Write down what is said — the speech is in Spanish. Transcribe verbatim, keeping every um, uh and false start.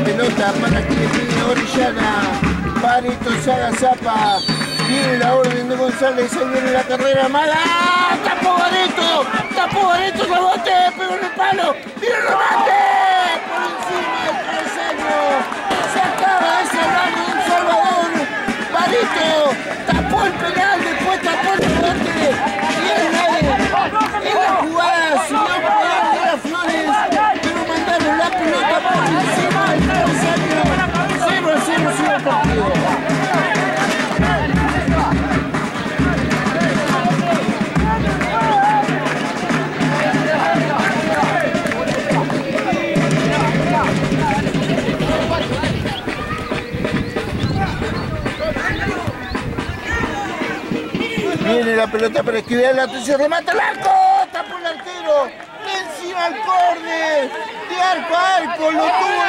pelota para que le pide Orellana. Pareto se haga zapa. Viene la orden de González, ahí viene la carrera mala. ¡Ah! ¡Tapó Bareto! ¡Tapó Bareto! ¡Rebote! ¡Pegó en el palo! ¡Viene el remate! Por encima del travesaño. Se acaba de cerrar Don Salvador. Bareto tapó el penal, después tapó el rebote. Y en la, en la jugada siguió por de las Flores, pero mandaron la pelota por encima del travesaño. cero a cero sigue el partido. Viene la pelota para esquivar la atención, remata el arco, tapó el arquero, encima al córner, de arco a arco, lo tuvo